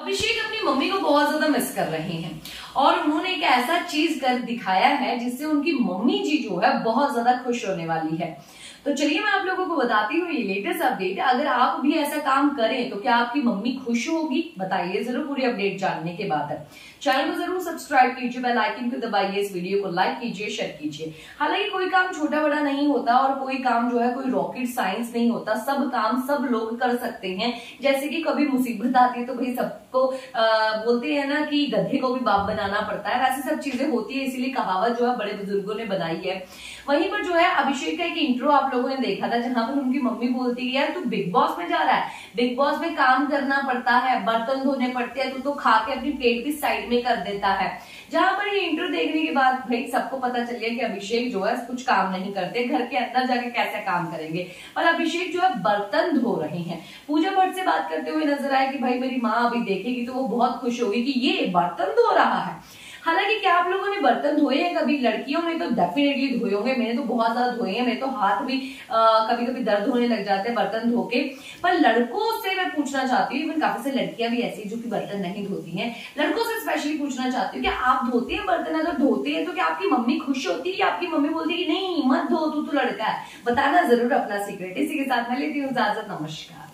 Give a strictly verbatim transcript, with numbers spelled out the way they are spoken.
अभिषेक अपनी मम्मी को बहुत ज्यादा मिस कर रहे हैं और उन्होंने एक ऐसा चीज कर दिखाया है जिससे उनकी मम्मी जी जो है बहुत ज्यादा खुश होने वाली है। तो चलिए मैं आप लोगों को बताती हूँ ये लेटेस्ट अपडेट। अगर आप भी ऐसा काम करें तो क्या आपकी मम्मी खुश होगी, बताइए जरूर पूरी अपडेट जानने के बाद। चैनल को जरूर सब्सक्राइब कीजिए, बेल आइकन को दबाइए, इस वीडियो को लाइक कीजिए, शेयर कीजिए। हालांकि कोई काम छोटा बड़ा नहीं होता और कोई काम जो है कोई रॉकेट साइंस नहीं होता, सब काम सब लोग कर सकते हैं। जैसे कि कभी मुसीबत आती है तो भाई सबको बोलते हैं ना कि गधे को भी बाप बनाना पड़ता है, वैसे सब चीजें होती है, इसीलिए कहावत जो है बड़े बुजुर्गों ने बनाई है। वहीं पर जो है अभिषेक का एक इंट्रो आप लोगों ने देखा था जहां पर उनकी मम्मी बोलती है यार तू बिग बॉस में जा रहा है, बिग बॉस में काम करना पड़ता है, बर्तन धोने पड़ते हैं, तू तो खा के अपनी प्लेट की साइड में कर देता है। जहां पर ये इंट्रो देखने के बाद भाई सबको पता चल गया कि अभिषेक जो है कुछ काम नहीं करते, घर के अंदर जाके कैसे काम करेंगे। और अभिषेक जो है बर्तन धो रहे हैं। पूजा भट्ट से बात करते हुए नजर आए कि भाई मेरी माँ अभी देखेगी तो वो बहुत खुश होगी कि ये बर्तन धो रहा है। हालांकि क्या आप लोगों ने बर्तन धोए हैं कभी? लड़कियों ने तो डेफिनेटली धोए होंगे, मैंने तो बहुत ज्यादा धोए हैं, मेरे तो हाथ भी आ, कभी कभी दर्द होने लग जाते हैं बर्तन धो के। पर लड़कों से मैं पूछना चाहती हूँ, इवन काफी से लड़कियां भी ऐसी जो कि बर्तन नहीं धोती हैं, लड़कों से स्पेशली पूछना चाहती हूँ कि आप धोते हैं बर्तन? अगर धोते हैं तो क्या आपकी मम्मी खुश होती है या आपकी मम्मी बोलती है कि नहीं मत धो, तू तो लड़का है? बताना जरूर अपना सीक्रेट। इसी के साथ मैं लेती हूँ इजाजत, नमस्कार।